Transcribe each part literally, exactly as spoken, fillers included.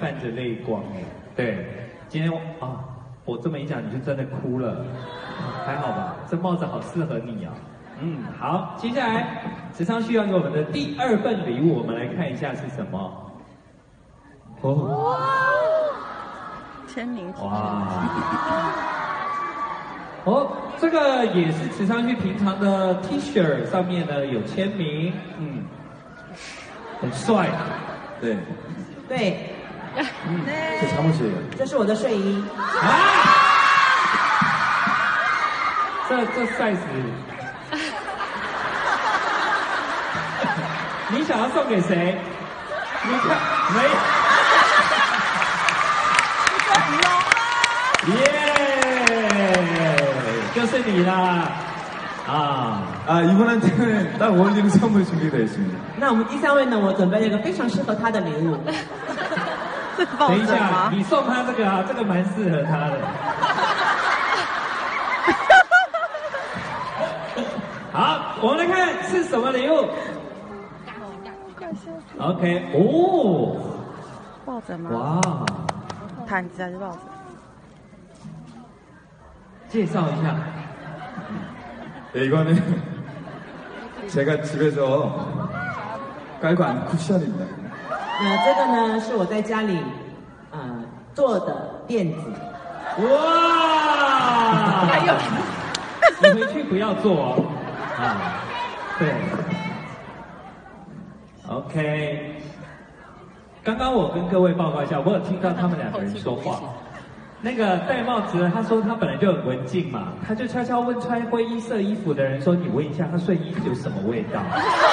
泛着泪光哎。对，今天我啊，我这么一讲你就真的哭了，还好吧？这帽子好适合你啊。嗯，好，接下来池昌旭要给我们的第二份礼物，我们来看一下是什么。哦， 签名。 哇！哦，这个也是池昌旭平常的 T 恤，上面呢有签名，嗯，很帅。对， 对， 嗯， 这잠옷이에요。 这是我的睡衣。 啊！这这 size， 你想要送给谁？你看没？耶，就是你啦！啊 아 이분한테는 딱 어울리는 선물이 준비되어 있습니다. 那我们第三位呢，我准备了一个非常适合他的礼物。 等一下，你送他这个啊，这个蛮适合他的。好，我们来看是什么礼物。OK， 哦， 抱枕吗？ 哇， 毯子还是抱枕？ 介绍一下。 네, 이거는 제가 집에서 깔고 앉는 쿠션입니다. 那这个呢是我在家里呃做的垫子。 哇！还有，你回去不要做哦。啊，对。OK。刚刚我跟各位报告一下，我有听到他们两个人说话。 那个戴帽子，他说他本来就很文静嘛，他就悄悄问穿灰衣色衣服的人说：“你闻一下，他睡衣有什么味道？”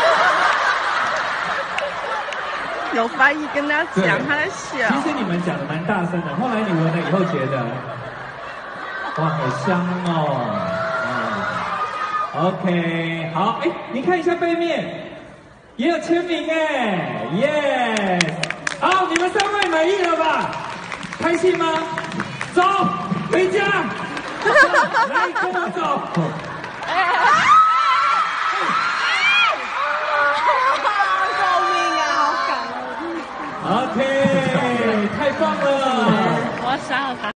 有翻译跟他讲，他在笑。 其实你们讲的蛮大声的，后来你闻了以后觉得，哇，好香哦。嗯 ，OK， 好，哎，你看一下背面，也有签名哎，耶！好，你们三位满意了吧？开心吗？ 走，回家。来，跟我走。 救命啊！好感人。 OK，太棒了。 我要杀了他。